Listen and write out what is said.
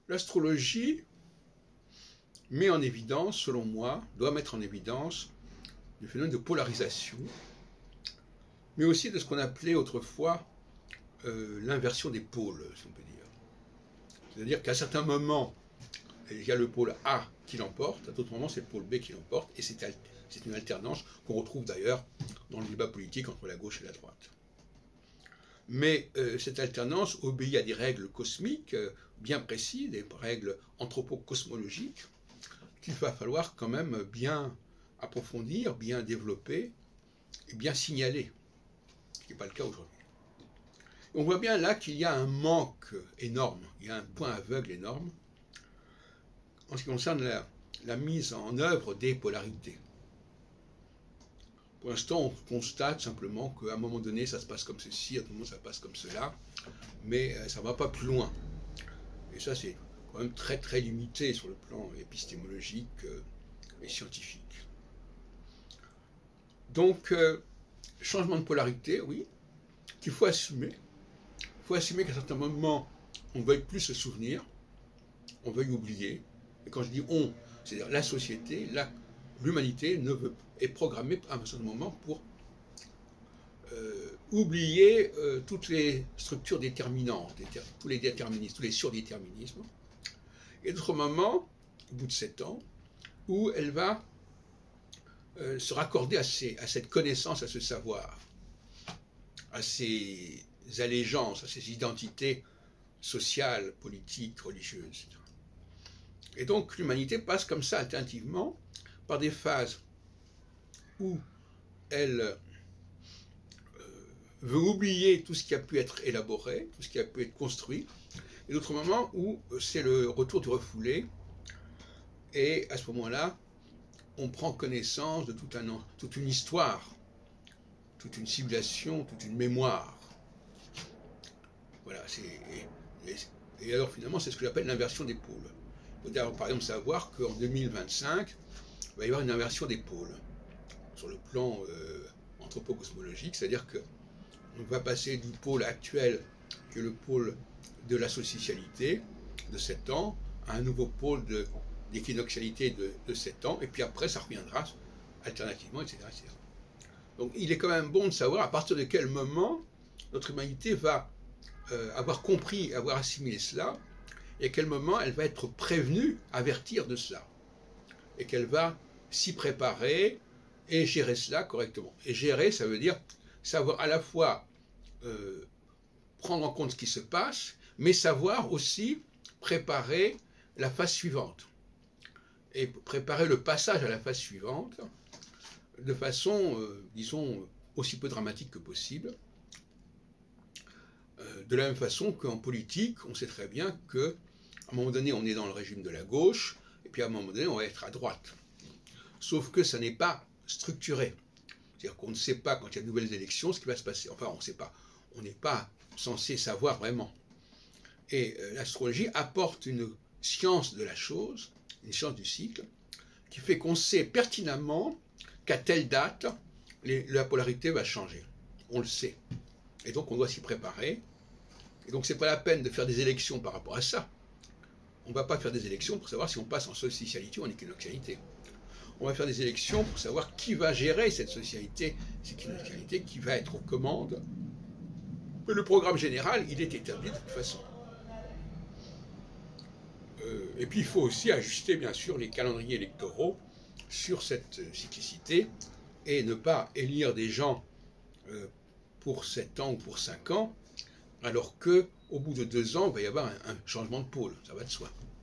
L'astrologie met en évidence, selon moi, doit mettre en évidence le phénomène de polarisation, mais aussi de ce qu'on appelait autrefois l'inversion des pôles, si on peut dire. C'est-à-dire qu'à certains moments, il y a le pôle A qui l'emporte, à d'autres moments, c'est le pôle B qui l'emporte, et c'est une alternance qu'on retrouve d'ailleurs dans le débat politique entre la gauche et la droite. Mais cette alternance obéit à des règles cosmiques bien précises, des règles anthropo-cosmologiques, qu'il va falloir quand même bien approfondir, bien développer et bien signaler, ce qui n'est pas le cas aujourd'hui. On voit bien là qu'il y a un manque énorme, il y a un point aveugle énorme en ce qui concerne la mise en œuvre des polarités. Pour l'instant, on constate simplement qu'à un moment donné, ça se passe comme ceci, à un moment, ça passe comme cela, mais ça ne va pas plus loin. Et ça, c'est quand même très très limité sur le plan épistémologique et scientifique. Donc, changement de polarité, oui, qu'il faut assumer. Il faut assumer qu'à certains moments, on ne veuille plus se souvenir, on veuille oublier. Et quand je dis on, c'est-à-dire la société, l'humanité est programmée à un certain moment pour oublier toutes les structures déterminantes, tous les déterminismes, tous les surdéterminismes. Et d'autres moments, au bout de 7 ans, où elle va se raccorder à cette connaissance, à ce savoir, à ces allégeances, à ces identités sociales, politiques, religieuses, etc. Et donc l'humanité passe comme ça alternativement par des phases où elle veut oublier tout ce qui a pu être élaboré, tout ce qui a pu être construit, et d'autres moments où c'est le retour du refoulé, et à ce moment-là, on prend connaissance de toute une histoire, toute une civilisation, toute une mémoire. Voilà, et alors finalement, c'est ce que j'appelle l'inversion des pôles. Il faut par exemple savoir qu'en 2025, il va y avoir une inversion des pôles, sur le plan anthropo-cosmologique, c'est-à-dire qu'on va passer du pôle actuel, qui est le pôle de la socialité, de 7 ans, à un nouveau pôle d'équinoxialité de 7 ans, et puis après ça reviendra alternativement, etc., etc. Donc il est quand même bon de savoir à partir de quel moment notre humanité va avoir compris, avoir assimilé cela, et à quel moment elle va être prévenue, avertir de cela, et qu'elle va s'y préparer et gérer cela correctement. Et gérer, ça veut dire savoir à la fois prendre en compte ce qui se passe, mais savoir aussi préparer la phase suivante, et préparer le passage à la phase suivante de façon, disons, aussi peu dramatique que possible. De la même façon qu'en politique, on sait très bien qu'à un moment donné, on est dans le régime de la gauche, et puis à un moment donné, on va être à droite. Sauf que ça n'est pas structuré. C'est-à-dire qu'on ne sait pas, quand il y a de nouvelles élections, ce qui va se passer. Enfin, on ne sait pas. On n'est pas censé savoir vraiment. Et l'astrologie apporte une science de la chose, une science du cycle, qui fait qu'on sait pertinemment qu'à telle date, la polarité va changer. On le sait. Et donc, on doit s'y préparer. Et donc, ce n'est pas la peine de faire des élections par rapport à ça. On ne va pas faire des élections pour savoir si on passe en solsticialité ou en équinoxialité. On va faire des élections pour savoir qui va gérer cette socialité, cette équinoxialité, qui va être aux commandes. Mais le programme général, il est établi de toute façon. Et puis, il faut aussi ajuster, bien sûr, les calendriers électoraux sur cette cyclicité et ne pas élire des gens pour 7 ans ou pour 5 ans, alors qu'au bout de 2 ans, il va y avoir un changement de pôle, ça va de soi.